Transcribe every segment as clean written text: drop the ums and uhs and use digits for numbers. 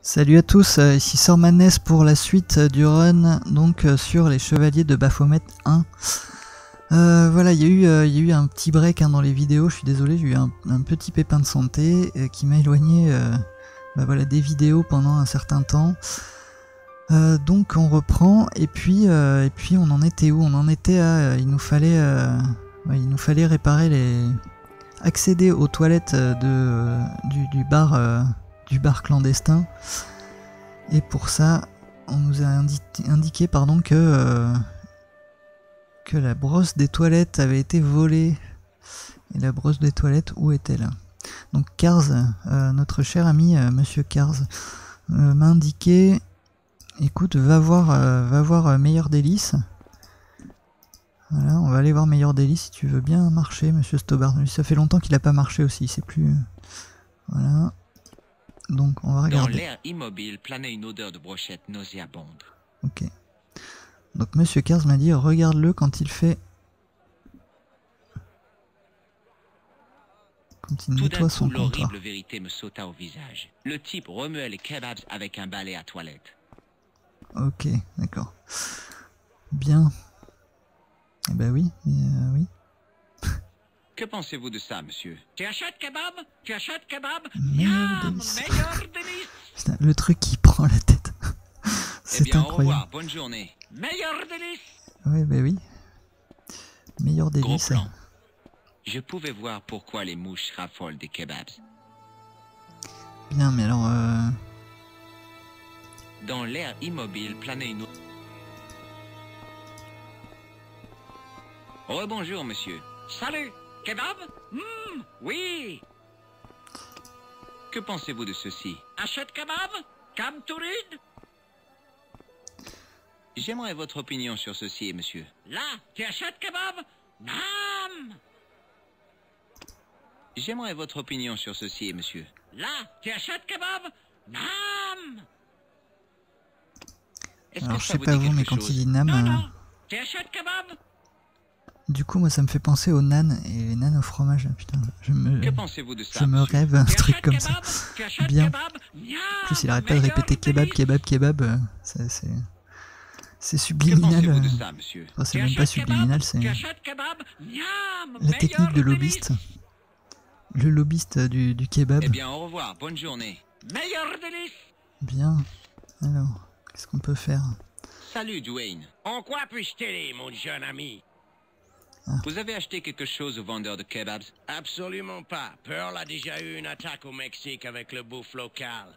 Salut à tous, ici Sormanes pour la suite du run donc sur les chevaliers de Baphomet 1. Voilà, il y a eu un petit break dans les vidéos, je suis désolé, j'ai eu un petit pépin de santé qui m'a éloigné voilà, des vidéos pendant un certain temps. Donc on reprend et puis on en était où? On en était à il nous fallait réparer accéder aux toilettes du bar clandestin. Et pour ça, on nous a indiqué pardon, que la brosse des toilettes avait été volée. Et la brosse des toilettes, où est-elle? Donc Cars, notre cher ami Monsieur Cars, m'a indiqué, écoute, va voir Meilleur Délice. Voilà, on va aller voir Meilleur Délice si tu veux bien marcher, Monsieur Stobart. Ça fait longtemps qu'il n'a pas marché aussi, c'est plus... Voilà. Donc on va regarder. Dans l'air immobile planait une odeur de brochette nauséabonde. Ok. Donc Monsieur Cars m'a dit regarde-le quand il fait... Quand il nettoie son comptoir. L'horrible vérité me sauta au visage. Le type remuait les kebabs avec un balai à toilette. Ok, d'accord. Bien. Eh ben oui, oui. Que pensez-vous de ça, monsieur? Tu achètes kebab? Tu achètes kebab? Meilleur Délice. Meilleur délice. Putain, le truc qui prend la tête. C'est incroyable. Au revoir, bonne journée. Meilleur délice. Oui, ben oui. Meilleur Délice. Gros plan. Je pouvais voir pourquoi les mouches raffolent des kebabs. Bien, mais alors... Dans l'air immobile planait une... Rebonjour, monsieur. Salut. Kebab? Oui. Que pensez-vous de ceci? Achète kebab? Cam Tourid? J'aimerais votre opinion sur ceci, monsieur. Là, tu achètes kebab? Nam. J'aimerais votre opinion sur ceci, monsieur. Là, tu achètes kebab? Nam. Alors je sais pas vous, mais quand il dit Nam... Non, tu achètes kebab? Du coup, moi, ça me fait penser aux nanes et les nanes au fromage. Putain, que pensez-vous de ça, je me rêve un truc comme ça. Bien. En plus, il arrête pas de répéter kebab, kebab, kebab. C'est subliminal. De ça, monsieur? Enfin, c'est même pas subliminal, c'est la technique de lobbyiste. Le lobbyiste du kebab. Eh bien, au revoir, bonne journée. Meilleur délice. Bien. Alors, qu'est-ce qu'on peut faire? Salut, Dwayne. En quoi puis-je t'aider, mon jeune ami? Vous avez acheté quelque chose au vendeur de kebabs? Absolument pas. Pearl a déjà eu une attaque au Mexique avec le bouffe local.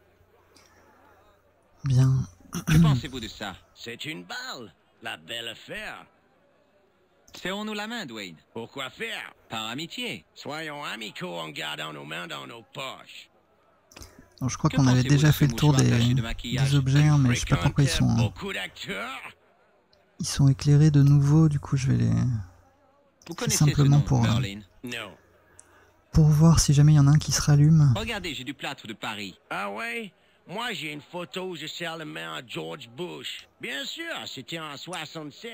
Bien. Que pensez-vous de ça? C'est une balle. La belle affaire. Serrons-nous la main, Dwayne. Pourquoi faire? Par amitié. Soyons amicaux en gardant nos mains dans nos poches. Alors, je crois qu'on avait déjà fait le tour des objets, hein, mais je sais pas pourquoi ils sont éclairés de nouveau. Du coup, je vais les... C'est simplement pour voir si jamais il y en a un qui se rallume. Regardez, j'ai du plâtre de Paris. Ah ouais? Moi, j'ai une photo où je serre la main à George Bush. Bien sûr, c'était en 76.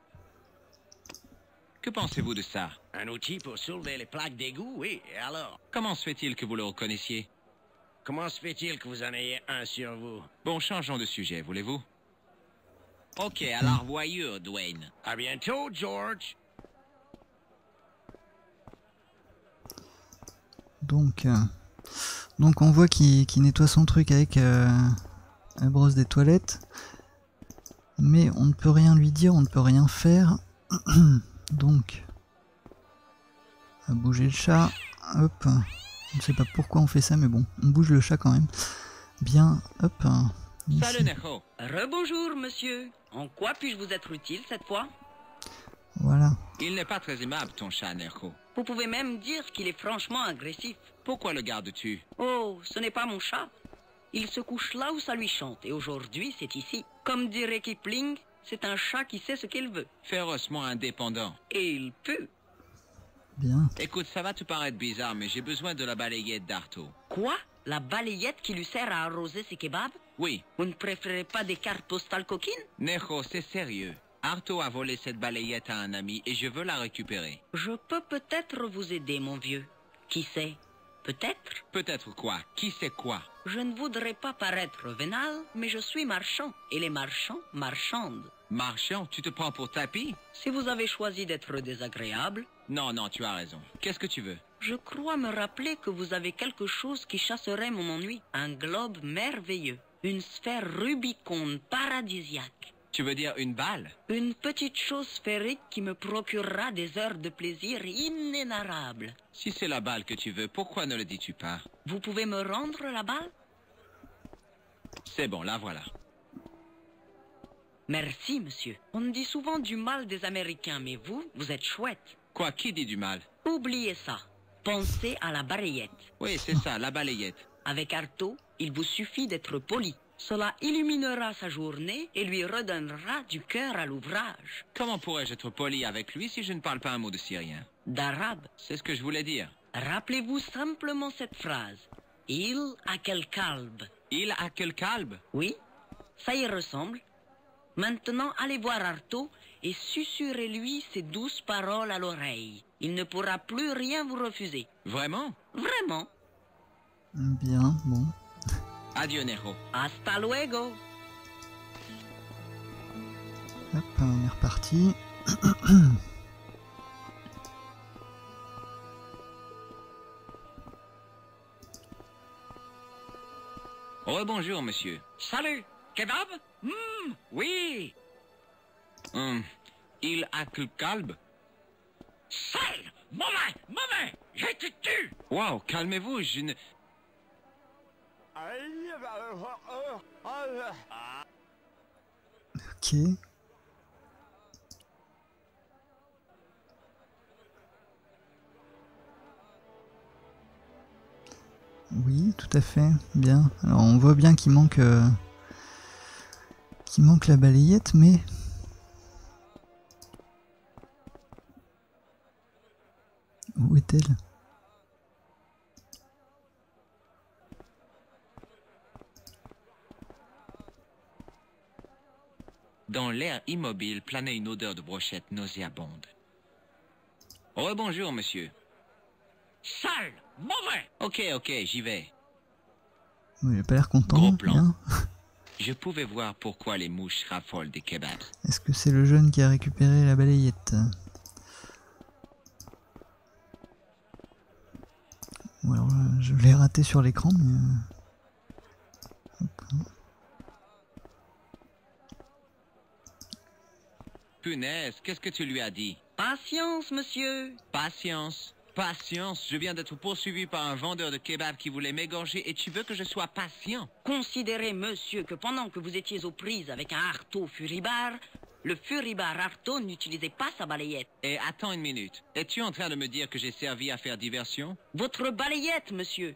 Que pensez-vous de ça? Un outil pour soulever les plaques d'égout, oui. Et alors? Comment se fait-il que vous le reconnaissiez? Comment se fait-il que vous en ayez un sur vous? Bon, changeons de sujet, voulez-vous? Ok, à la revoyure, Dwayne. À bientôt, George. Donc on voit qu'il nettoie son truc avec la brosse des toilettes. Mais on ne peut rien lui dire, on ne peut rien faire. Donc, on va bouger le chat. Hop. Je ne sais pas pourquoi on fait ça, mais bon, on bouge le chat quand même. Bien, hop. Salut, Necho. Rebonjour, monsieur. En quoi puis-je vous être utile cette fois? Voilà. Il n'est pas très aimable, ton chat, Nerko. Vous pouvez même dire qu'il est franchement agressif. Pourquoi le gardes-tu? Oh, ce n'est pas mon chat. Il se couche là où ça lui chante, et aujourd'hui, c'est ici. Comme dirait Kipling, c'est un chat qui sait ce qu'il veut. Férocement indépendant. Et il peut. Bien. Écoute, ça va te paraître bizarre, mais j'ai besoin de la balayette d'Arto. Quoi? La balayette qui lui sert à arroser ses kebabs? Oui. Vous ne préférez pas des cartes postales coquines? Necho, c'est sérieux. Arto a volé cette balayette à un ami et je veux la récupérer. Je peux peut-être vous aider, mon vieux. Qui sait? Peut-être. Peut-être quoi? Qui sait quoi? Je ne voudrais pas paraître vénal, mais je suis marchand. Et les marchands marchandent. Marchand, tu te prends pour tapis? Si vous avez choisi d'être désagréable... Non, non, tu as raison. Qu'est-ce que tu veux? Je crois me rappeler que vous avez quelque chose qui chasserait mon ennui. Un globe merveilleux. Une sphère Rubicon paradisiaque. Tu veux dire une balle? Une petite chose sphérique qui me procurera des heures de plaisir inénarrables. Si c'est la balle que tu veux, pourquoi ne le dis-tu pas? Vous pouvez me rendre la balle? C'est bon, la voilà. Merci, monsieur. On me dit souvent du mal des Américains, mais vous êtes chouette. Quoi, qui dit du mal? Oubliez ça. Pensez à la balayette. Oui, c'est ça, la balayette. Avec Artaud, il vous suffit d'être poli. Cela illuminera sa journée et lui redonnera du cœur à l'ouvrage. Comment pourrais-je être poli avec lui si je ne parle pas un mot de syrien? D'arabe. C'est ce que je voulais dire. Rappelez-vous simplement cette phrase. Il a quel calbe. Il a quel calbe? Oui, ça y ressemble. Maintenant, allez voir Artaud et susurrez-lui ces douces paroles à l'oreille. Il ne pourra plus rien vous refuser. Vraiment? Vraiment. Bien, bon. Adieu, Nero. Hasta luego. Hop, on est reparti. Rebonjour, monsieur. Salut. Kebab? Oui. Il a quel calbe? Sale. Mauvais. Je te tue. Wow, calmez-vous, je ne... Ok. Oui, tout à fait. Bien. Alors on voit bien qu'il manque la balayette, mais où est-elle? Dans l'air immobile planait une odeur de brochette nauséabonde. Rebonjour, monsieur. Sale. Mauvais. Ok, j'y vais. Il a pas l'air content. Gros plan. Bien. Je pouvais voir pourquoi les mouches raffolent des kebabs. Est-ce que c'est le jeune qui a récupéré la balayette? Ou alors je l'ai raté sur l'écran, mais... Hop. Punaise, qu'est-ce que tu lui as dit? Patience, monsieur. Patience. Je viens d'être poursuivi par un vendeur de kebab qui voulait m'égorger et tu veux que je sois patient? Considérez, monsieur, que pendant que vous étiez aux prises avec un Artaud furibard, le furibard Artaud n'utilisait pas sa balayette. Et attends une minute. Es-tu en train de me dire que j'ai servi à faire diversion? Votre balayette, monsieur.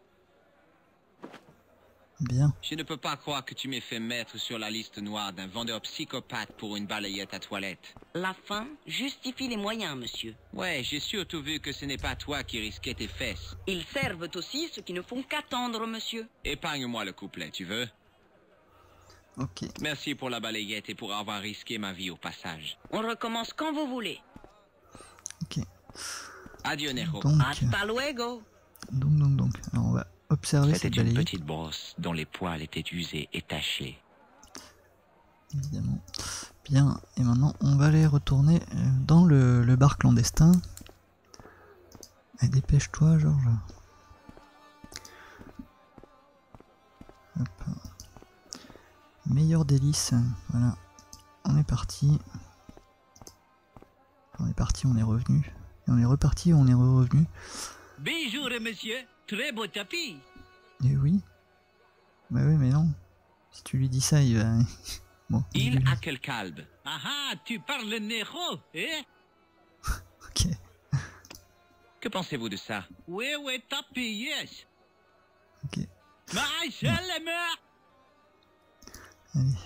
Bien. Je ne peux pas croire que tu m'aies fait mettre sur la liste noire d'un vendeur psychopathe pour une balayette à toilette. La fin justifie les moyens, monsieur. Ouais, j'ai surtout vu que ce n'est pas toi qui risquais tes fesses. Ils servent aussi ceux qui ne font qu'attendre, monsieur. Épargne-moi le couplet, tu veux? Ok. Merci pour la balayette et pour avoir risqué ma vie au passage. On recommence quand vous voulez. Ok. Adieu, Nero. Hasta luego. Donc. Alors on va observer C'était cette une balayette. petite brosse dont les poils étaient usés et tachés. Évidemment. Bien, et maintenant on va aller retourner dans le bar clandestin. Et dépêche-toi, Georges. Hop. Meilleur délice. Voilà. On est parti. On est revenu. Et on est reparti, on est revenu. Bonjour, monsieur. Très beau tapis. Et oui. Bah oui, mais non. Si tu lui dis ça, il va... Bon. Il a quel calbe? Ah, tu parles Nero, hein? Ok. Que pensez-vous de ça? Oui, tapis, yes. Ok. Allez. Allez.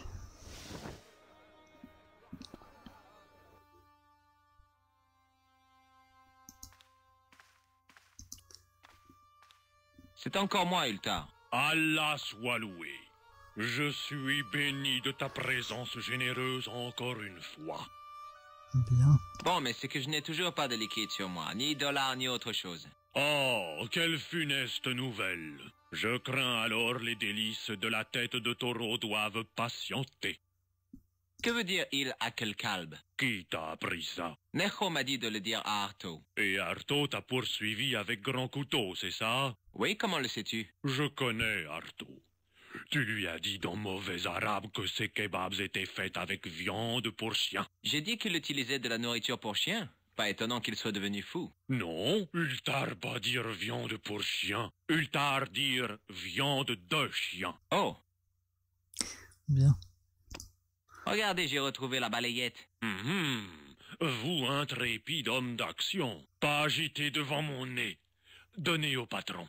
C'est encore moi, Ultar. Allah soit loué. Je suis béni de ta présence généreuse encore une fois. Bien. Bon, mais c'est que je n'ai toujours pas de liquide sur moi, ni dollar, ni autre chose. Oh, quelle funeste nouvelle. Je crains alors les délices de la tête de taureau doivent patienter. Que veut dire il a quel calbe? Qui t'a appris ça? Necho m'a dit de le dire à Arto. Et Arto t'a poursuivi avec grand couteau, c'est ça? Oui, comment le sais-tu? Je connais Arto. Tu lui as dit dans mauvais arabe que ces kebabs étaient faits avec viande pour chien. J'ai dit qu'il utilisait de la nourriture pour chien. Pas étonnant qu'il soit devenu fou. Non, Ultar pas dire viande pour chien. Ultar dire viande de chien. Oh, Bien. regardez, j'ai retrouvé la balayette. Vous, intrépide homme d'action, pas agité devant mon nez. Donnez au patron.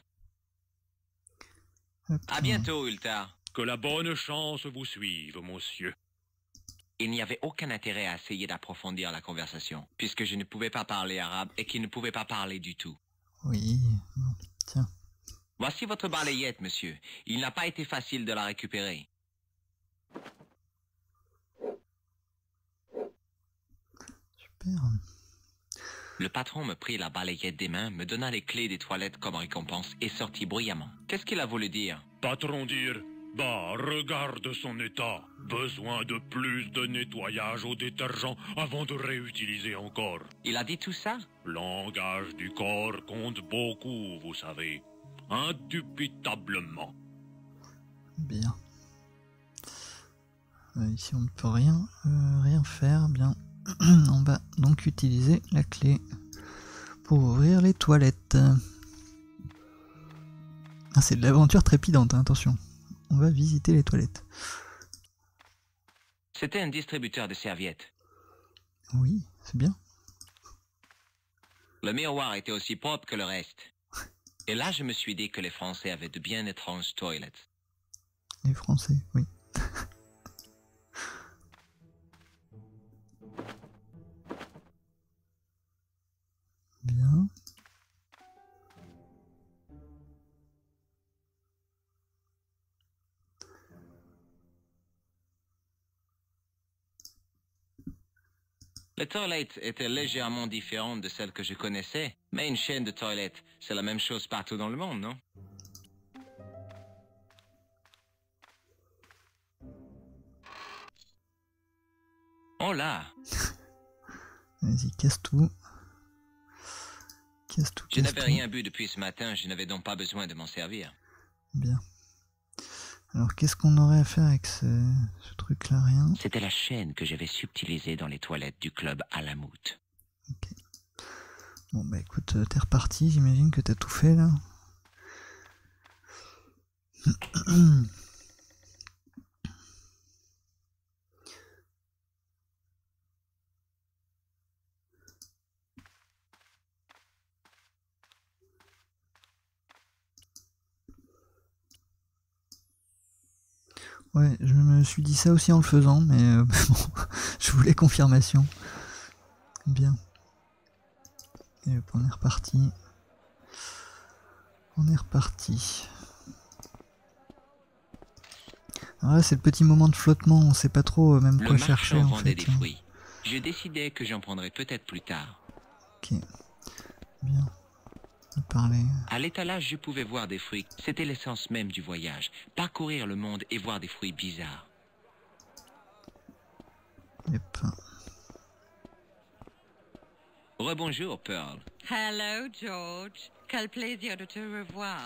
Hop, À bientôt, Ultar. Que la bonne chance vous suive, monsieur. Il n'y avait aucun intérêt à essayer d'approfondir la conversation, puisque je ne pouvais pas parler arabe et qu'il ne pouvait pas parler du tout. Oui, bon, tiens. Voici votre balayette, monsieur. Il n'a pas été facile de la récupérer. Super. Le patron me prit la balayette des mains, me donna les clés des toilettes comme récompense et sortit bruyamment. Qu'est-ce qu'il a voulu dire? Patron dire, bah, regarde son état. Besoin de plus de nettoyage au détergent avant de réutiliser encore. Il a dit tout ça? Langage du corps compte beaucoup, vous savez. Indubitablement. Bien. Ici on ne peut rien faire. Bien. On va donc utiliser la clé pour ouvrir les toilettes. Ah, c'est de l'aventure trépidante, hein, attention. On va visiter les toilettes. C'était un distributeur de serviettes. Oui, c'est bien. Le miroir était aussi propre que le reste. Et là, je me suis dit que les Français avaient de bien étranges toilettes. Les Français, oui. Bien. Les toilettes étaient légèrement différentes de celles que je connaissais, mais une chaîne de toilettes, c'est la même chose partout dans le monde, non? Oh là! Vas-y, casse tout. Casse tout. Je casse n'avais tout. rien bu depuis ce matin, je n'avais donc pas besoin de m'en servir. Bien. Alors, qu'est-ce qu'on aurait à faire avec ce truc-là? Rien. C'était la chaîne que j'avais subtilisée dans les toilettes du club Alamout. Ok. Bon, bah écoute, t'es reparti. J'imagine que t'as tout fait là. Ouais, je me suis dit ça aussi en le faisant, mais bon, je voulais confirmation. Bien. Et hop, on est reparti. On est reparti. Alors là, c'est le petit moment de flottement, on sait pas trop même Le quoi chercher marchand en vendait fait. des fruits. Je décidais que j'en prendrais peut-être plus tard. Ok. Bien. On va parler. À l'étalage, je pouvais voir des fruits. C'était l'essence même du voyage. Parcourir le monde et voir des fruits bizarres. Yep. Rebonjour, Pearl. Hello, George. Quel plaisir de te revoir.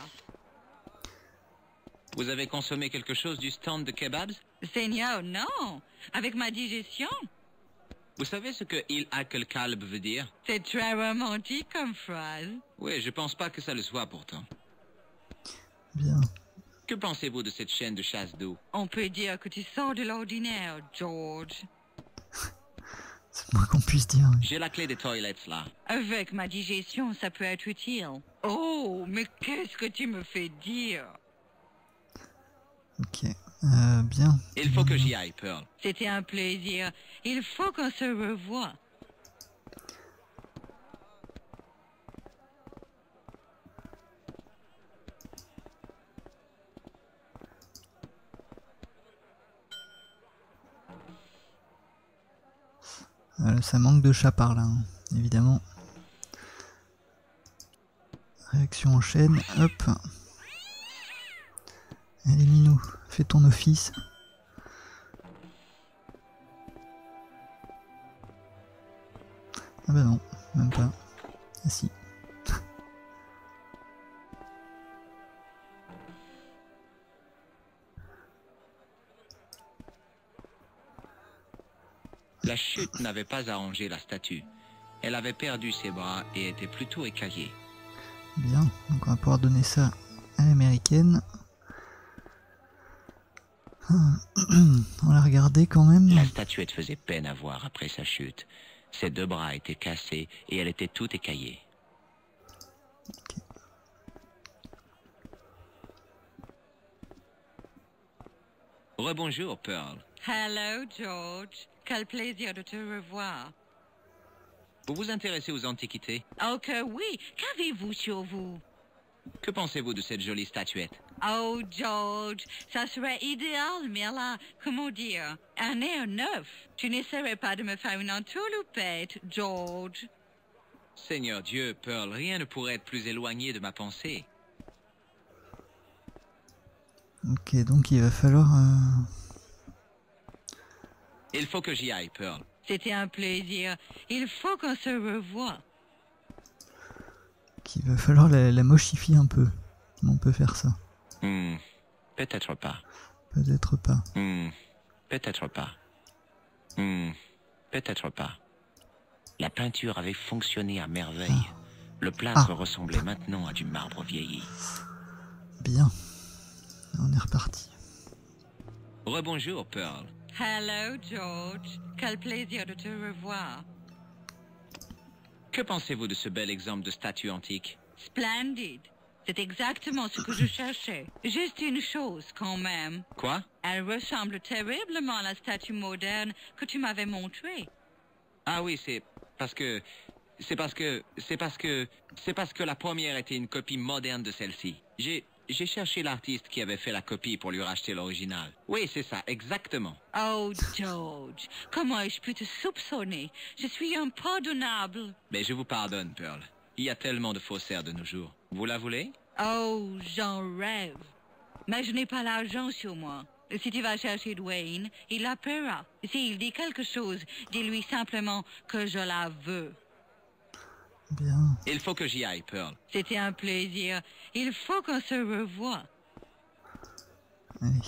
Vous avez consommé quelque chose du stand de kebabs? Seigneur, non. Avec ma digestion. Vous savez ce que il a quel calbe veut dire? C'est très romantique comme phrase. Oui, je pense pas que ça le soit pourtant. Bien. Que pensez-vous de cette chaîne de chasse d'eau? On peut dire que tu sors de l'ordinaire, George. C'est le moins qu'on puisse dire. J'ai la clé des toilettes là. Avec ma digestion, ça peut être utile. Oh, mais qu'est-ce que tu me fais dire? Ok. Bien. Il faut que j'y aille, Pearl. C'était un plaisir. Il faut qu'on se revoie. Ça manque de chat par là, hein, évidemment. Action en chaîne, hop. Allez Minou, fais ton office. Ah bah non, même pas. Ah si. La chute n'avait pas arrangé la statue. Elle avait perdu ses bras et était plutôt écaillée. Bien, donc on va pouvoir donner ça à l'américaine. On l'a regardé quand même. La statuette faisait peine à voir après sa chute. Ses 2 bras étaient cassés et elle était toute écaillée. Okay. Rebonjour, Pearl. Hello, George. Quel plaisir de te revoir. Vous vous intéressez aux antiquités? Oh que oui, qu'avez-vous sur vous? Que pensez-vous de cette jolie statuette? Oh, George, ça serait idéal, mais là, comment dire, un air neuf. Tu n'essaierais pas de me faire une entourloupette, George. Seigneur Dieu, Pearl, rien ne pourrait être plus éloigné de ma pensée. Ok, donc il va falloir... Il faut que j'y aille, Pearl. C'était un plaisir. Il faut qu'on se revoie. qu'il va falloir la mochifier un peu. On peut faire ça. Peut-être pas. Peut-être pas. Peut-être pas. Peut-être pas. La peinture avait fonctionné à merveille. Le plâtre ressemblait maintenant à du marbre vieilli. Bien. On est reparti. Rebonjour, Pearl. Hello, George. Quel plaisir de te revoir. Que pensez-vous de ce bel exemple de statue antique? Splendide. C'est exactement ce que je cherchais. Juste une chose, quand même. Quoi? Elle ressemble terriblement à la statue moderne que tu m'avais montrée. Ah oui, c'est parce que la première était une copie moderne de celle-ci. J'ai cherché l'artiste qui avait fait la copie pour lui racheter l'original. Oui, c'est ça, exactement. Oh, George, comment ai-je pu te soupçonner? Je suis impardonnable. Mais je vous pardonne, Pearl. Il y a tellement de faussaires de nos jours. Vous la voulez? Oh, j'en rêve. Mais je n'ai pas l'argent sur moi. Si tu vas chercher Dwayne, il la paiera. S'il dit quelque chose, dis-lui simplement que je la veux. Bien. Il faut que j'y aille, Pearl. C'était un plaisir. Il faut qu'on se revoie. Allez.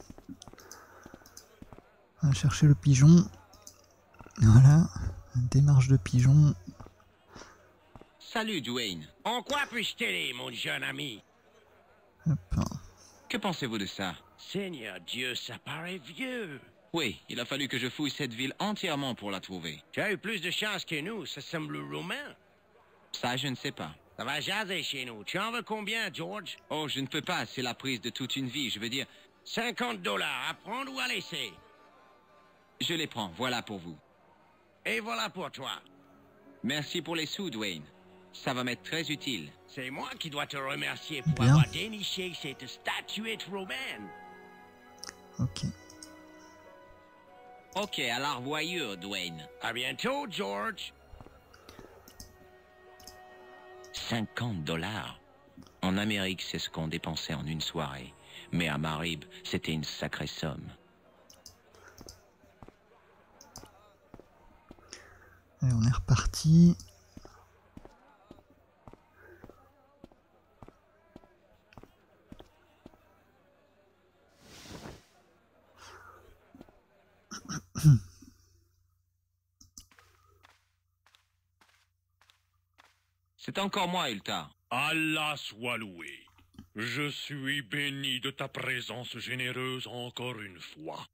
On va chercher le pigeon. Voilà. Démarche de pigeon. Salut, Dwayne. En quoi puis-je t'aider, mon jeune ami? Hop. Que pensez-vous de ça? Seigneur Dieu, ça paraît vieux. Oui, il a fallu que je fouille cette ville entièrement pour la trouver. Tu as eu plus de chance que nous, ça semble romain. Ça, je ne sais pas. Ça va jaser chez nous. Tu en veux combien, George? Oh, je ne peux pas, c'est la prise de toute une vie, je veux dire... $50, à prendre ou à laisser? Je les prends, voilà pour vous. Et voilà pour toi. Merci pour les sous, Dwayne. Ça va m'être très utile. C'est moi qui dois te remercier pour Bien. avoir déniché cette statuette romaine. Ok. Ok, à la revoyure, Dwayne. À bientôt, George. $50. En Amérique, c'est ce qu'on dépensait en une soirée. Mais à Marib, c'était une sacrée somme. Allez, on est reparti. C'est encore moi, Ulta. Allah soit loué. Je suis béni de ta présence généreuse encore une fois.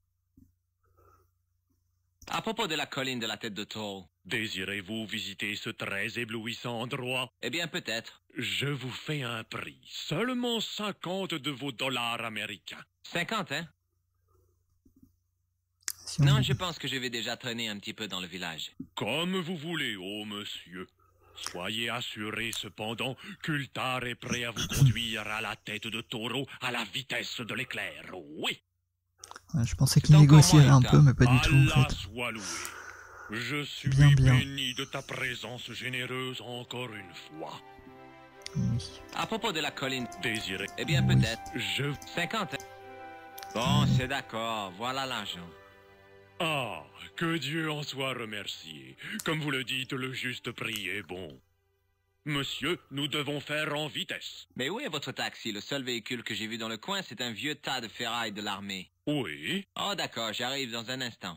À propos de la colline de la tête de taureau. Désirez-vous visiter ce très éblouissant endroit? Eh bien, peut-être. Je vous fais un prix. Seulement 50 de vos dollars américains. 50, hein? Si on Non, veut. je pense que je vais déjà traîner un petit peu dans le village. Comme vous voulez, ô monsieur. Soyez assuré cependant qu'Ultar est prêt à vous conduire à la tête de taureau à la vitesse de l'éclair. Oui. Ouais, je pensais C'est qu'il encore négociait moi, un Ulta. peu, mais pas du tout en Allah fait. soit loué. Je suis Bien, bien. béni de ta présence généreuse encore une fois. Oui. À propos de la colline, Désiré. eh bien Oui. peut-être. 50. Bon, c'est d'accord. Voilà l'argent. Ah, que Dieu en soit remercié. Comme vous le dites, le juste prix est bon. Monsieur, nous devons faire en vitesse. Mais où est votre taxi? Le seul véhicule que j'ai vu dans le coin, c'est un vieux tas de ferraille de l'armée. Oui. Oh d'accord, j'arrive dans un instant.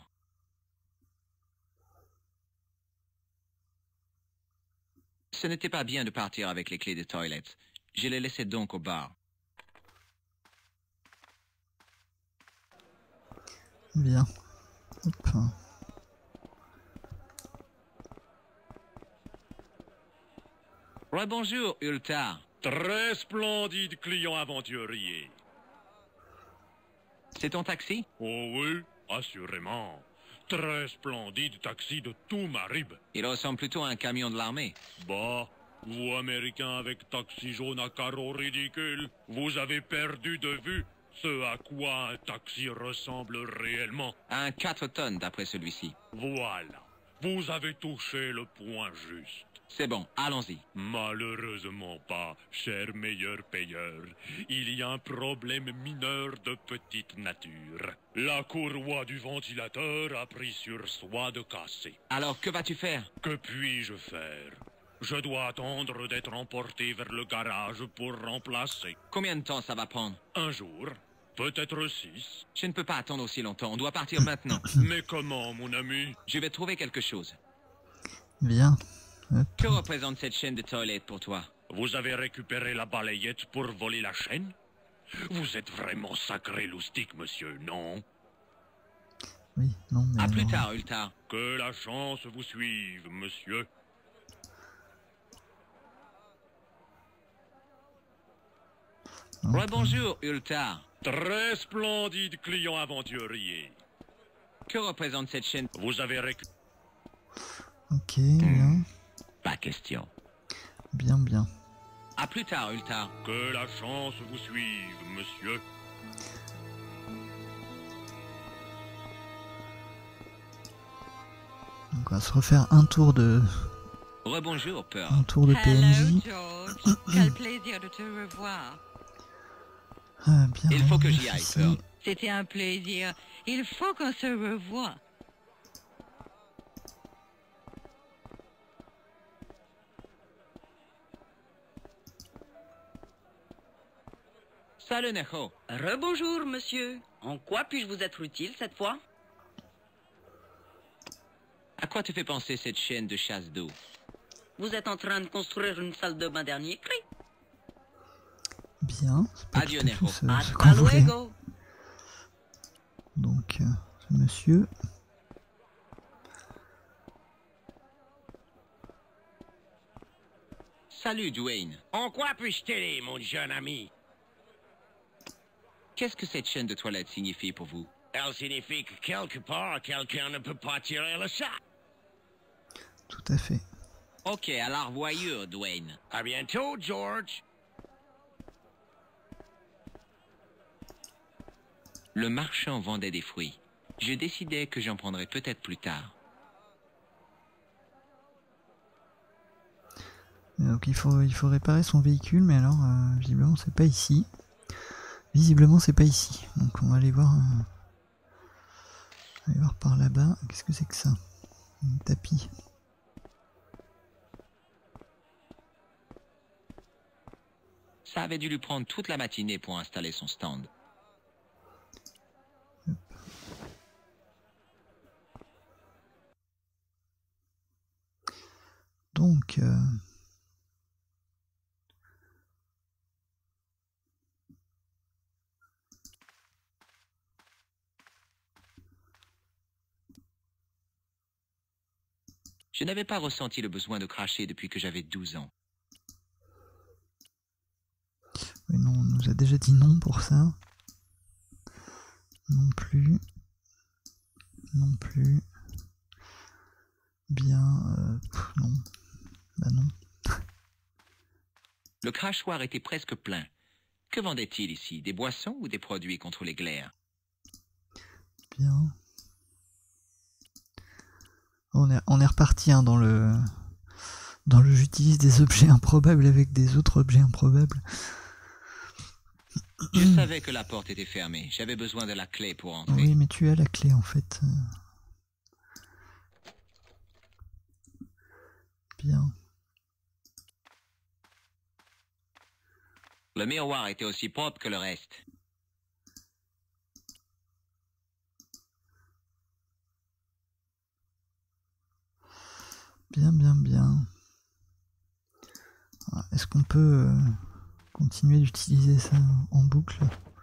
Ce n'était pas bien de partir avec les clés des toilettes. Je les laissais donc au bar. Bien. Hop. Bonjour, Ulta. Très splendide client aventurier. C'est ton taxi? Oh oui, assurément. Très splendide taxi de tout Marib. Il ressemble plutôt à un camion de l'armée. Bah, vous Américains avec taxi jaune à carreaux ridicules, vous avez perdu de vue ce à quoi un taxi ressemble réellement. Un 4 tonnes d'après celui-ci. Voilà, vous avez touché le point juste. C'est bon, allons-y. Malheureusement pas, cher meilleur payeur. Il y a un problème mineur de petite nature. La courroie du ventilateur a pris sur soi de casser. Alors, que vas-tu faire? Que puis-je faire? Je dois attendre d'être emporté vers le garage pour remplacer. Combien de temps ça va prendre? Un jour, peut-être 6. Je ne peux pas attendre aussi longtemps, on doit partir maintenant. Mais comment, mon ami? Je vais trouver quelque chose. Bien. Hop. Que représente cette chaîne de toilette pour toi? Vous avez récupéré la balayette pour voler la chaîne? Vous êtes vraiment sacré loustique, monsieur, non? Oui, non, mais... À plus tard, Ulta. Que la chance vous suive, monsieur. Bonjour, Ulta. Très splendide client aventurier. Que représente cette chaîne? Vous avez récupéré... Ok, bien. Pas question. Bien, bien. À plus tard, Ulta. Que la chance vous suive, monsieur. Donc on va se refaire un tour de... Rebonjour, Pearl. Un tour de Hello, PNJ. George. Quel plaisir de te revoir. Ah, bien. Il faut que j'y aille, ici. Pearl. C'était un plaisir. Il faut qu'on se revoie. Salut, Neho. Rebonjour, monsieur. En quoi puis-je vous être utile cette fois? À quoi te fait penser cette chaîne de chasse d'eau? Vous êtes en train de construire une salle de bain dernier cri. Bien. C'est pas Adieu, tout à fait Nero. ce Hasta qu'on voulait. luego. Donc, ce monsieur... Salut, Dwayne. En quoi puis-je t'aider, mon jeune ami? Qu'est-ce que cette chaîne de toilette signifie pour vous? Elle signifie que quelque part, quelqu'un ne peut pas tirer le chat. Tout à fait. Ok, à la revoyure, Dwayne. À bientôt, George. Le marchand vendait des fruits. Je décidais que j'en prendrais peut-être plus tard. Donc il faut réparer son véhicule, mais alors visiblement c'est pas ici. Visiblement c'est pas ici. Donc on va aller voir, par là-bas. Qu'est-ce que c'est que ça? Un tapis. Ça avait dû lui prendre toute la matinée pour installer son stand. Donc Je n'avais pas ressenti le besoin de cracher depuis que j'avais 12 ans. oui, non, on nous a déjà dit non pour ça. Non plus. Non plus. Bien. Non. Bah non. Le crachoir était presque plein. Que vendait-il ici? Des boissons ou des produits contre les glaires? Bien. On est reparti hein, dans dans le j'utilise des objets improbables avec des autres objets improbables. Je savais que la porte était fermée. J'avais besoin de la clé pour entrer. Oui, mais tu as la clé en fait. Bien. Le miroir était aussi propre que le reste. Bien, bien, bien. Est-ce qu'on peut continuer d'utiliser ça en boucle?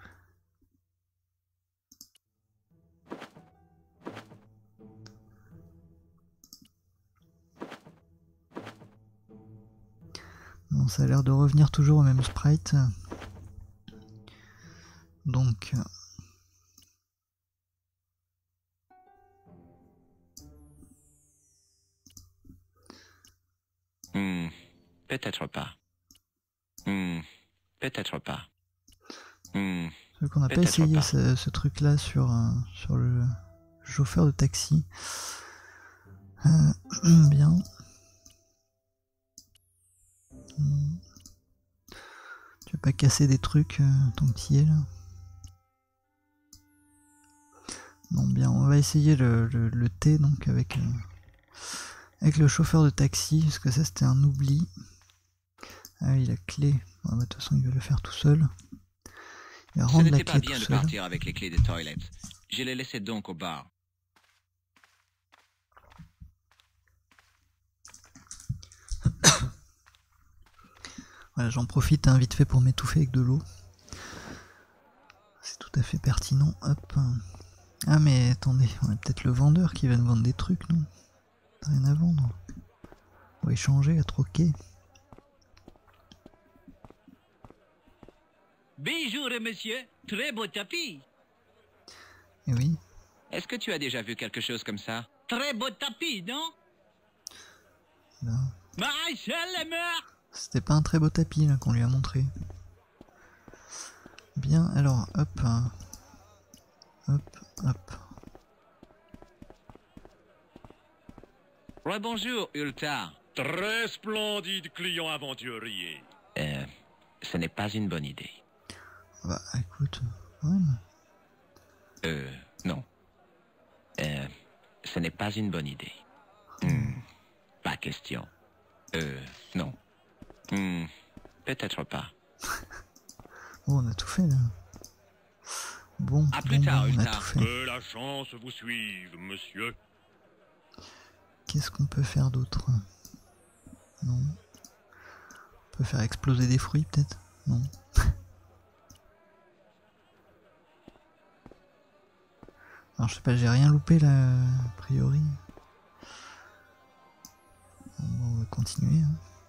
Non, ça a l'air de revenir toujours au même sprite. Donc... Peut-être pas. Peut-être pas. C'est qu'on n'a pas essayé ce truc-là sur le chauffeur de taxi. Bien. Tu vas pas casser des trucs ton petit est là? Non, bien, on va essayer le T donc avec le chauffeur de taxi, parce que ça c'était un oubli. Ah oui, la clé. Bah, de toute façon, il va le faire tout seul. Il va rendre la clé tout seul. Ce n'était pas bien de partir avec les clés des toilettes. Je les laissais donc au bar. Voilà, j'en profite vite fait pour m'étouffer avec de l'eau. C'est tout à fait pertinent. Hop. Ah mais attendez, on a peut-être le vendeur qui va nous vendre des trucs, non? T'as rien à vendre. On va échanger, à troquer. Bonjour monsieur, très beau tapis. Eh oui. Est-ce que tu as déjà vu quelque chose comme ça? Très beau tapis, non? Non. Machallah. C'était pas un très beau tapis là qu'on lui a montré. Bien, alors, hop. Hop, hop. Rebonjour, Ultar. Très splendide client aventurier. Ce n'est pas une bonne idée. Bah, écoute, ouais. Non. Ce n'est pas une bonne idée. Pas question. Non. Peut-être pas. Bon, on a tout fait là. Bon, à plus tard, on a Ultar. tout fait. Que la chance vous suive, monsieur. Qu'est-ce qu'on peut faire d'autre? Non. On peut faire exploser des fruits peut-être? Non. Alors je sais pas, j'ai rien loupé là, a priori. Bon, on va continuer.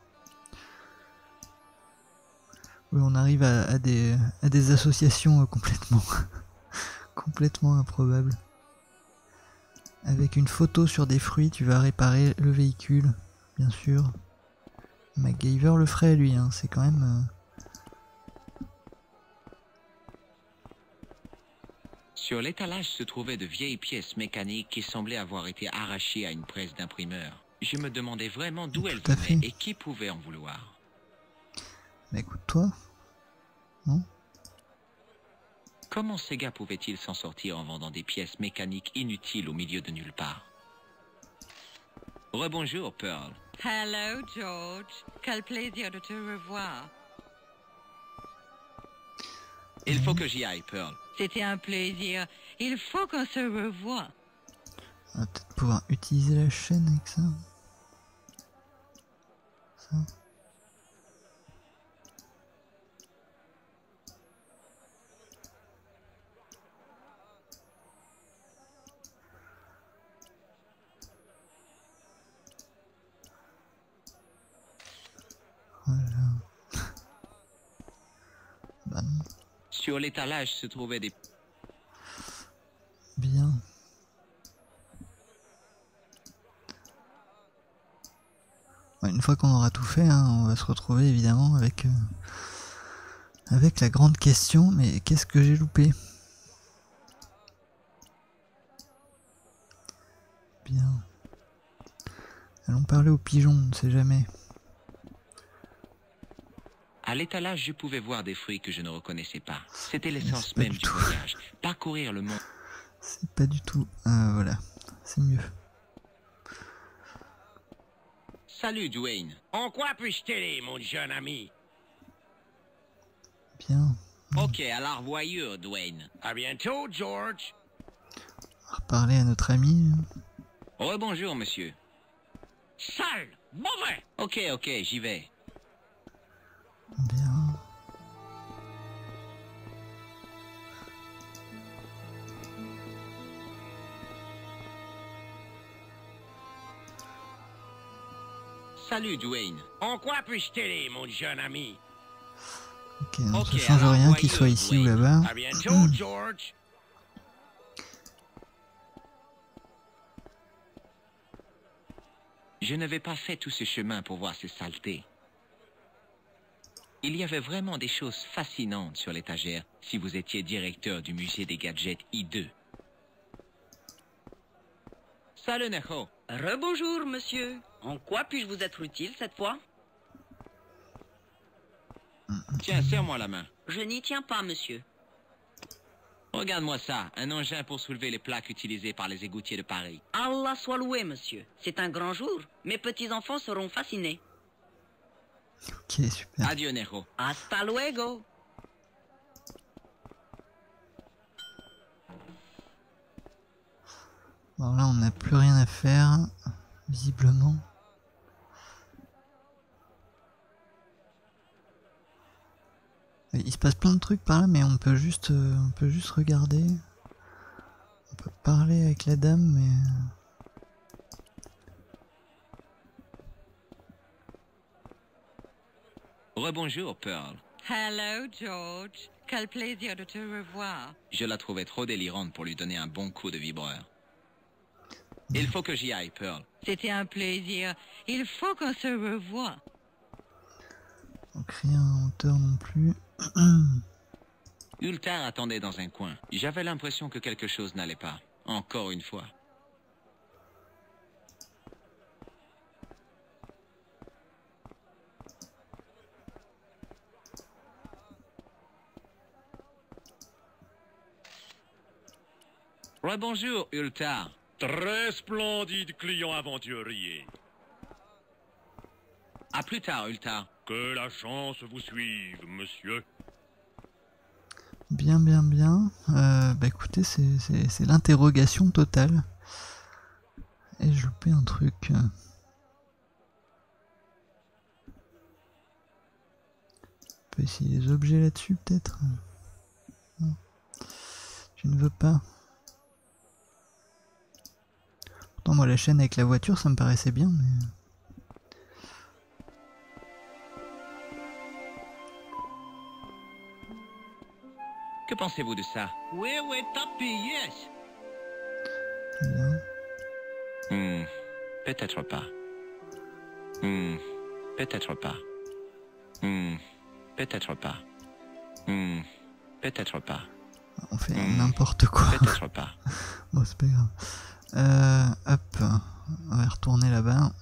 Oui, on arrive à des associations complètement complètement improbables. Avec une photo sur des fruits, tu vas réparer le véhicule, bien sûr. MacGyver le ferait lui, hein, c'est quand même... Sur l'étalage se trouvaient de vieilles pièces mécaniques qui semblaient avoir été arrachées à une presse d'imprimeur. Je me demandais vraiment d'où elles venaient et qui pouvait en vouloir. Mais écoute, toi, non? Comment ces gars pouvaient-ils s'en sortir en vendant des pièces mécaniques inutiles au milieu de nulle part? Rebonjour, Pearl. Hello, George. Quel plaisir de te revoir. Il faut que j'y aille, Pearl. C'était un plaisir. Il faut qu'on se revoie. On va peut-être pouvoir utiliser la chaîne avec ça. Ça. Voilà. Bah non. Sur l'étalage se trouvaient des... Bien. Ouais, une fois qu'on aura tout fait, hein, on va se retrouver évidemment avec la grande question, mais qu'est-ce que j'ai loupé? Bien. Allons parler aux pigeons, on ne sait jamais. À l'étalage, je pouvais voir des fruits que je ne reconnaissais pas. C'était c'est l'essence pas même du du tout. voyage. Parcourir le monde. C'est pas du tout... voilà, c'est mieux. Salut, Dwayne. En quoi puis-je t'aider, mon jeune ami? Bien. Ok, à la revoyure, Dwayne. À bientôt, George. On va reparler à notre ami. Rebonjour, monsieur. Sale! Mauvais! Ok, j'y vais. Bien. Salut, Dwayne. En quoi puis-je t'aider, mon jeune ami? Ok, donc Ok, ça change alors, rien qu'il voyons, soit ici ou Dwayne. là-bas. À bientôt, George. Je n'avais pas fait tout ce chemin pour voir ces saletés. Il y avait vraiment des choses fascinantes sur l'étagère si vous étiez directeur du musée des gadgets I2. Salut, Neho. Rebonjour, monsieur. En quoi puis-je vous être utile cette fois? Tiens, serre-moi la main. Je n'y tiens pas, monsieur. Regarde-moi ça, un engin pour soulever les plaques utilisées par les égoutiers de Paris. Allah soit loué, monsieur. C'est un grand jour. Mes petits-enfants seront fascinés. Ok, super. Adieu, Neho. Hasta luego. Bon, là, on n'a plus rien à faire, visiblement. Il se passe plein de trucs par là, mais on peut juste regarder. On peut parler avec la dame, mais... Rebonjour, Pearl. Hello, George. Quel plaisir de te revoir. Je la trouvais trop délirante pour lui donner un bon coup de vibreur. Il faut que j'y aille, Pearl. C'était un plaisir. Il faut qu'on se revoie. Donc rien en hauteur non plus. Ultar attendait dans un coin. J'avais l'impression que quelque chose n'allait pas. Encore une fois. Rebonjour, Ultar. Très splendide client aventurier. À plus tard, Ultar. Que la chance vous suive, monsieur. Bien. Bah écoutez, c'est l'interrogation totale. Et je loupé un truc. On peut essayer les objets là-dessus, peut-être. Non. Tu ne veux pas. Pourtant, moi, la chaîne avec la voiture, ça me paraissait bien, mais... Que pensez-vous de ça? Oui, tapis, yes. Bien. Peut-être pas. Peut-être pas. Peut-être pas. Peut-être pas. On fait n'importe quoi. Peut-être pas. Bon, c'est pas grave. Hop. On va retourner là-bas.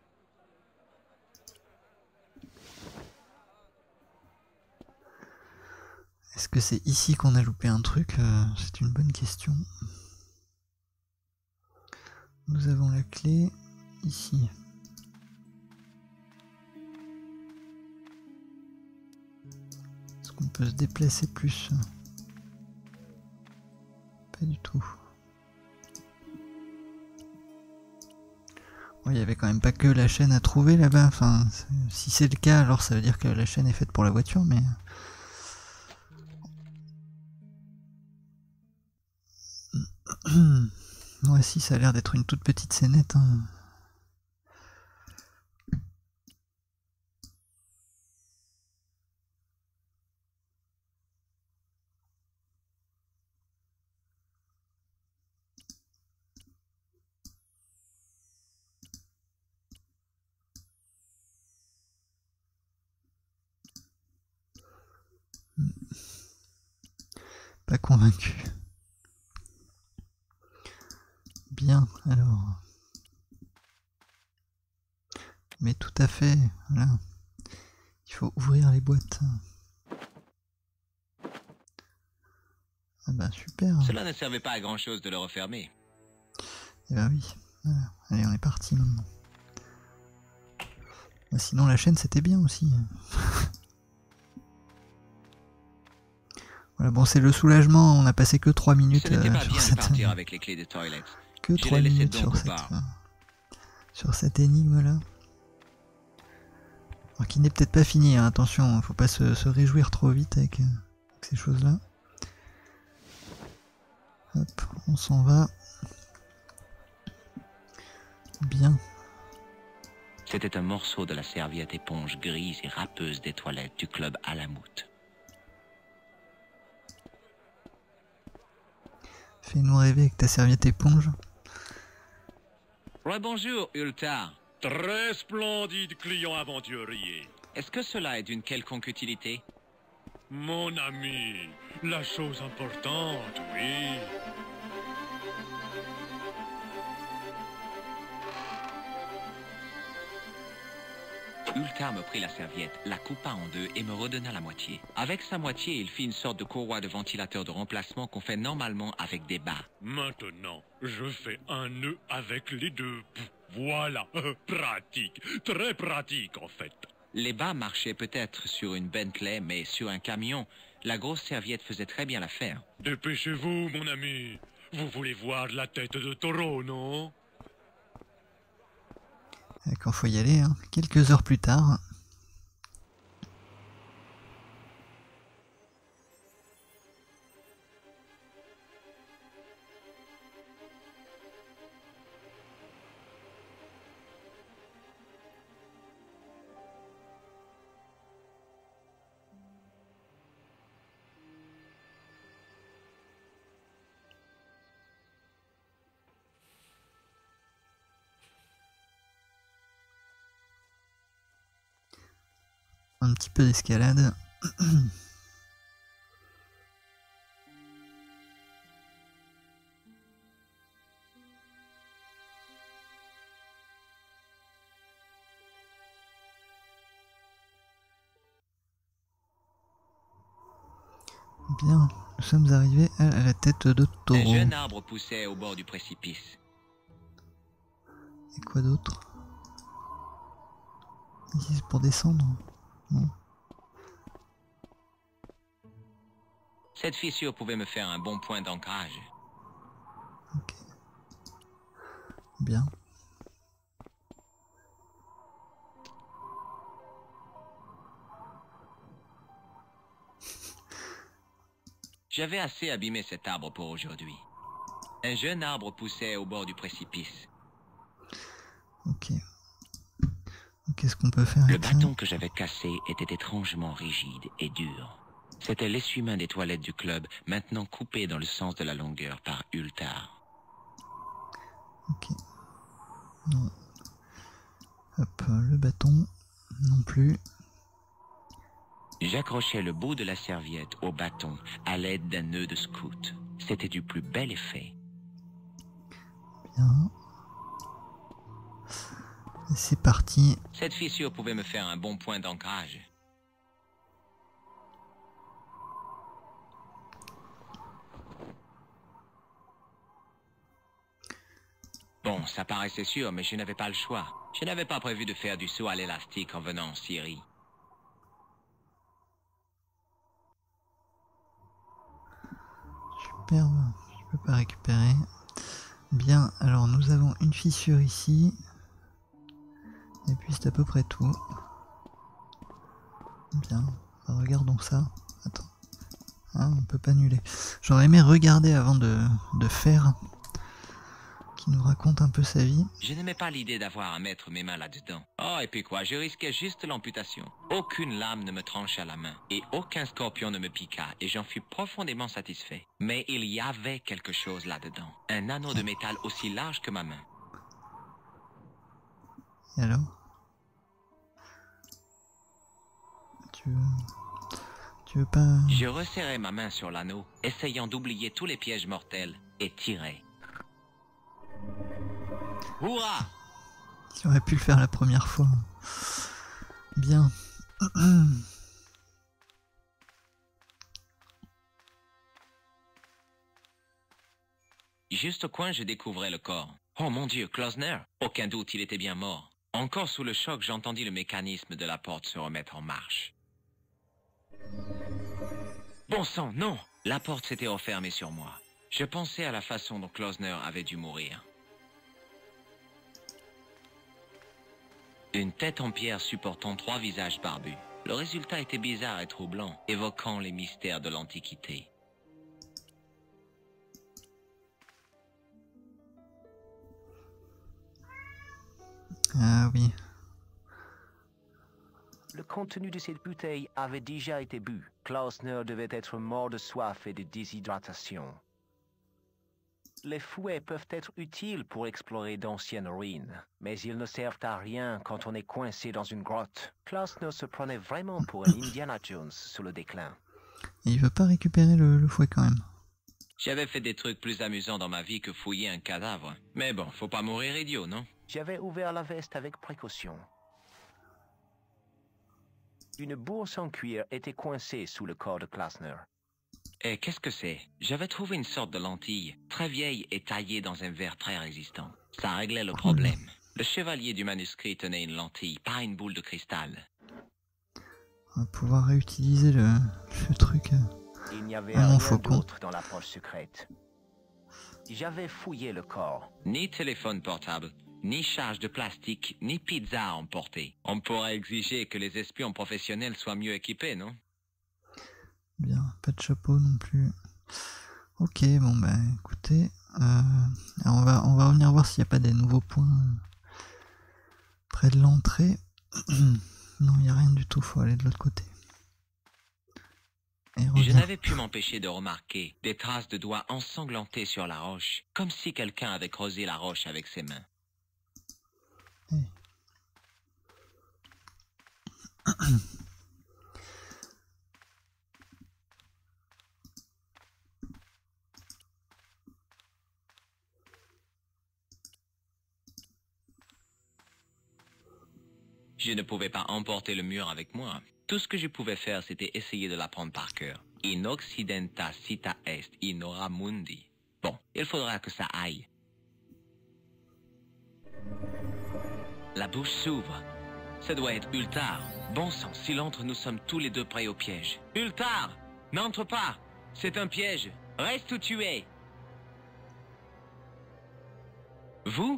Est-ce que c'est ici qu'on a loupé un truc? C'est une bonne question. Nous avons la clé ici. Est-ce qu'on peut se déplacer plus? Pas du tout. Bon, il y avait quand même pas que la chaîne à trouver là-bas. Enfin, si c'est le cas, alors ça veut dire que la chaîne est faite pour la voiture, mais... Ouais, si, ça a l'air d'être une toute petite scénette. Hein. Pas convaincu. Bien, alors. Mais tout à fait, voilà. Il Il faut ouvrir les boîtes. Ah bah super. Cela ne servait pas à grand chose de le refermer. Eh ben oui. Voilà. Allez, on est parti maintenant. Bah, sinon la chaîne c'était bien aussi. Voilà, bon c'est le soulagement, on a passé que 3 minutes Ce n'était pas sur bien de cette... partir avec les clés des toilettes. Que Je 3 l'ai laissé minutes donc sur cette énigme là. Alors qui n'est peut-être pas fini, hein. Attention, faut pas se réjouir trop vite avec ces choses là. Hop, on s'en va. Bien. C'était un morceau de la serviette éponge grise et râpeuse des toilettes du club Alamut. Fais-nous rêver avec ta serviette éponge. Rebonjour, Ultar. Très splendide client aventurier. Est-ce que cela est d'une quelconque utilité? Mon ami, la chose importante, oui. Ultar me prit la serviette, la coupa en deux et me redonna la moitié. Avec sa moitié, il fit une sorte de courroie de ventilateur de remplacement qu'on fait normalement avec des bas. Maintenant, je fais un nœud avec les deux bouts. Voilà, pratique, très pratique en fait. Les bas marchaient peut-être sur une Bentley, mais sur un camion, la grosse serviette faisait très bien l'affaire. Dépêchez-vous, mon ami. Vous voulez voir la tête de taureau, non? D'accord, faut y aller, hein. Quelques heures plus tard. Un petit peu d'escalade. Bien, nous sommes arrivés à la tête de Un taureau. jeune arbre poussait au bord du précipice. Et quoi d'autre? Ici c'est pour descendre? Non. Cette fissure pouvait me faire un bon point d'ancrage. Ok. Bien. J'avais assez abîmé cet arbre pour aujourd'hui. Un jeune arbre poussait au bord du précipice. Ok. Qu'est-ce qu'on peut faire Le avec ça? bâton que j'avais cassé était étrangement rigide et dur. C'était l'essuie-main des toilettes du club, maintenant coupé dans le sens de la longueur par Ultar. Ok. Non. Hop, le bâton. Non plus. J'accrochais le bout de la serviette au bâton à l'aide d'un nœud de scout. C'était du plus bel effet. Bien. C'est parti. Cette fissure pouvait me faire un bon point d'ancrage. Bon, ça paraissait sûr, mais je n'avais pas le choix. Je n'avais pas prévu de faire du saut à l'élastique en venant en Syrie. Superbe. Je peux pas récupérer. Bien, alors nous avons une fissure ici. Et puis c'est à peu près tout. Bien, bah, regardons ça. Attends. Ah, on peut pas annuler. J'aurais aimé regarder avant de faire. Qui nous raconte un peu sa vie. Je n'aimais pas l'idée d'avoir à mettre mes mains là-dedans. Oh, et puis quoi, je risquais juste l'amputation. Aucune lame ne me trancha la main, et aucun scorpion ne me piqua, et j'en fus profondément satisfait. Mais il y avait quelque chose là-dedans. Un anneau de métal aussi large que ma main. Et alors? Tu veux pas... Je resserrai ma main sur l'anneau, essayant d'oublier tous les pièges mortels, et tirai. Hurrah! J'aurais pu le faire la première fois. Bien. Juste au coin, je découvrais le corps. Oh mon Dieu, Klausner! Aucun doute, il était bien mort. Encore sous le choc, j'entendis le mécanisme de la porte se remettre en marche. Bon sang, non! La porte s'était refermée sur moi. Je pensais à la façon dont Klausner avait dû mourir. Une tête en pierre supportant 3 visages barbus. Le résultat était bizarre et troublant, évoquant les mystères de l'Antiquité. Ah oui. Le contenu de cette bouteille avait déjà été bu. Klausner devait être mort de soif et de déshydratation. Les fouets peuvent être utiles pour explorer d'anciennes ruines, mais ils ne servent à rien quand on est coincé dans une grotte. Klausner se prenait vraiment pour un Indiana Jones sur le déclin. Et il veut pas récupérer le fouet quand même. J'avais fait des trucs plus amusants dans ma vie que fouiller un cadavre. Mais bon, faut pas mourir idiot, non? J'avais ouvert la veste avec précaution. Une bourse en cuir était coincée sous le corps de Klausner. Et qu'est-ce que c'est? J'avais trouvé une sorte de lentille, très vieille et taillée dans un verre très résistant. Ça réglait le problème. Le chevalier du manuscrit tenait une lentille, pas une boule de cristal. On va pouvoir réutiliser le truc. Il n'y avait Ah non, rien d'autre dans la poche secrète. J'avais fouillé le corps. Ni téléphone portable, ni charge de plastique, ni pizza à emporter. On pourrait exiger que les espions professionnels soient mieux équipés, non? Bien, pas de chapeau non plus. Ok, bon bah écoutez, alors on va revenir voir s'il n'y a pas des nouveaux points près de l'entrée. Non, il n'y a rien du tout, faut aller de l'autre côté. Je n'avais pu m'empêcher de remarquer des traces de doigts ensanglantés sur la roche, comme si quelqu'un avait creusé la roche avec ses mains. Hey. Je ne pouvais pas emporter le mur avec moi. Tout ce que je pouvais faire, c'était essayer de l'apprendre par cœur. In occidenta cita est in hora mundi. Bon, il faudra que ça aille. La bouche s'ouvre. Ça doit être Ultar. Bon sang, s'il entre, nous sommes tous les deux prêts au piège. Ultar! N'entre pas! C'est un piège. Reste où tu es. Vous?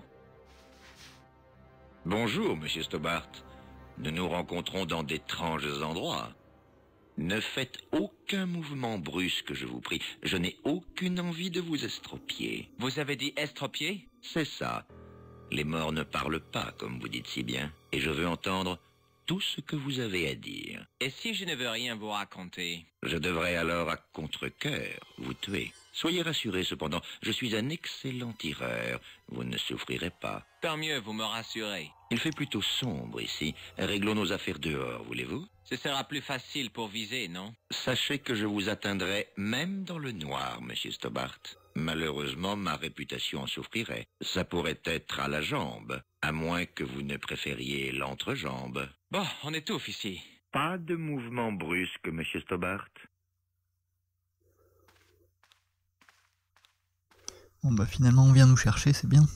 Bonjour, monsieur Stobart. Nous nous rencontrons dans d'étranges endroits. Ne faites aucun mouvement brusque, je vous prie. Je n'ai aucune envie de vous estropier. Vous avez dit estropier? C'est ça. Les morts ne parlent pas, comme vous dites si bien. Et je veux entendre tout ce que vous avez à dire. Et si je ne veux rien vous raconter? Je devrais alors à contre-cœur vous tuer. Soyez rassurés cependant, je suis un excellent tireur. Vous ne souffrirez pas. Tant mieux, vous me rassurez. Il fait plutôt sombre ici. Réglons nos affaires dehors, voulez-vous? Ce sera plus facile pour viser, non? Sachez que je vous atteindrai même dans le noir, monsieur Stobart. Malheureusement, ma réputation en souffrirait. Ça pourrait être à la jambe, à moins que vous ne préfériez l'entrejambe. Bon, on étouffe ici. Pas de mouvement brusque, monsieur Stobart. Bon bah finalement on vient nous chercher, c'est bien.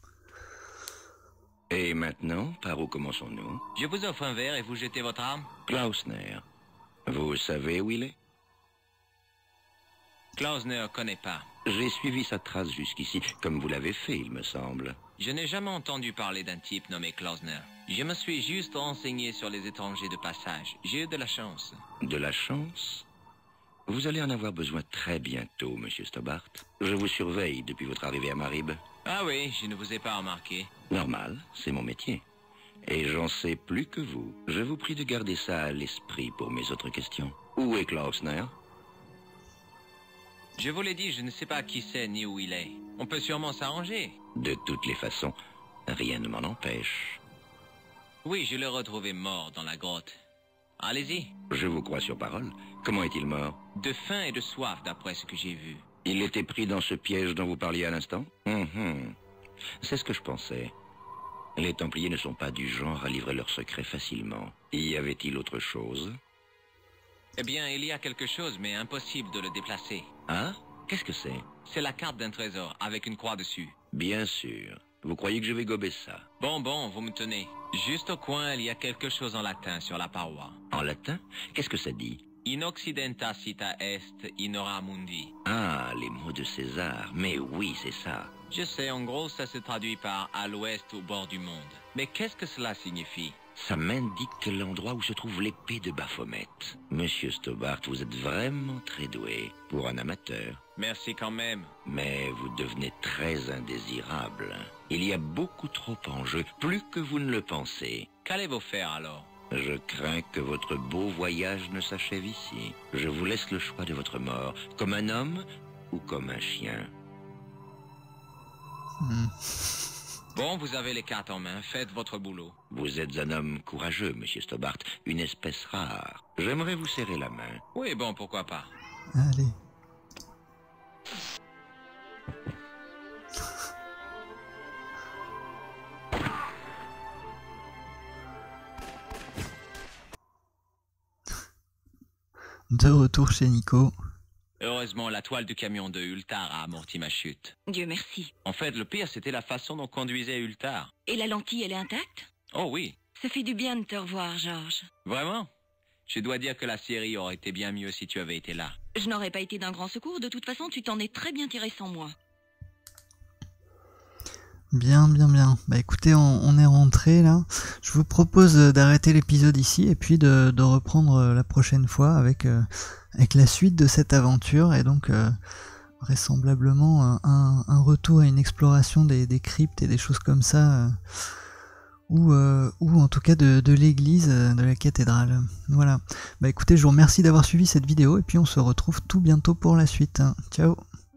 Et maintenant, par où commençons-nous? Je vous offre un verre et vous jetez votre arme? Klausner. Vous savez où il est? Klausner connaît pas. J'ai suivi sa trace jusqu'ici, comme vous l'avez fait, il me semble. Je n'ai jamais entendu parler d'un type nommé Klausner. Je me suis juste renseigné sur les étrangers de passage. J'ai eu de la chance. De la chance? Vous allez en avoir besoin très bientôt, monsieur Stobart. Je vous surveille depuis votre arrivée à Marib. Ah oui, je ne vous ai pas remarqué. Normal, c'est mon métier. Et j'en sais plus que vous. Je vous prie de garder ça à l'esprit pour mes autres questions. Où est Klausner? Je vous l'ai dit, je ne sais pas qui c'est ni où il est. On peut sûrement s'arranger. De toutes les façons, rien ne m'en empêche. Oui, je l'ai retrouvé mort dans la grotte. Allez-y. Je vous crois sur parole. Comment est-il mort? De faim et de soif, d'après ce que j'ai vu. Il était pris dans ce piège dont vous parliez à l'instant? C'est ce que je pensais. Les Templiers ne sont pas du genre à livrer leurs secrets facilement. Y avait-il autre chose? Eh bien, il y a quelque chose, mais impossible de le déplacer. Ah? Qu'est-ce que c'est? C'est la carte d'un trésor, avec une croix dessus. Bien sûr. Vous croyez que je vais gober ça? Bon, vous me tenez. Juste au coin, il y a quelque chose en latin sur la paroi. En latin? Qu'est-ce que ça dit? In occidenta cita est, in ora mundi. Ah, les mots de César. Mais oui, c'est ça. Je sais, en gros, ça se traduit par « à l'ouest, au bord du monde ». Mais qu'est-ce que cela signifie? Ça m'indique l'endroit où se trouve l'épée de Baphomet. Monsieur Stobart, vous êtes vraiment très doué pour un amateur. Merci quand même. Mais vous devenez très indésirable. Il y a beaucoup trop en jeu, plus que vous ne le pensez. Qu'allez-vous faire alors? Je crains que votre beau voyage ne s'achève ici. Je vous laisse le choix de votre mort, comme un homme ou comme un chien. Bon, vous avez les cartes en main, faites votre boulot. Vous êtes un homme courageux, monsieur Stobart, une espèce rare. J'aimerais vous serrer la main. Oui, bon, pourquoi pas. Allez. De retour chez Nico. Heureusement, la toile du camion de Ultar a amorti ma chute. Dieu merci. En fait, le pire, c'était la façon dont conduisait Ultar. Et la lentille, elle est intacte? Oh oui. Ça fait du bien de te revoir, Georges. Vraiment? Je dois dire que la série aurait été bien mieux si tu avais été là. Je n'aurais pas été d'un grand secours, de toute façon, tu t'en es très bien tiré sans moi. Bien. Bah écoutez, on est rentré là. Je vous propose d'arrêter l'épisode ici et puis de reprendre la prochaine fois avec la suite de cette aventure et donc vraisemblablement un retour à une exploration des cryptes et des choses comme ça ou en tout cas de l'église de la cathédrale. Voilà. Bah écoutez, je vous remercie d'avoir suivi cette vidéo et puis on se retrouve tout bientôt pour la suite. Ciao.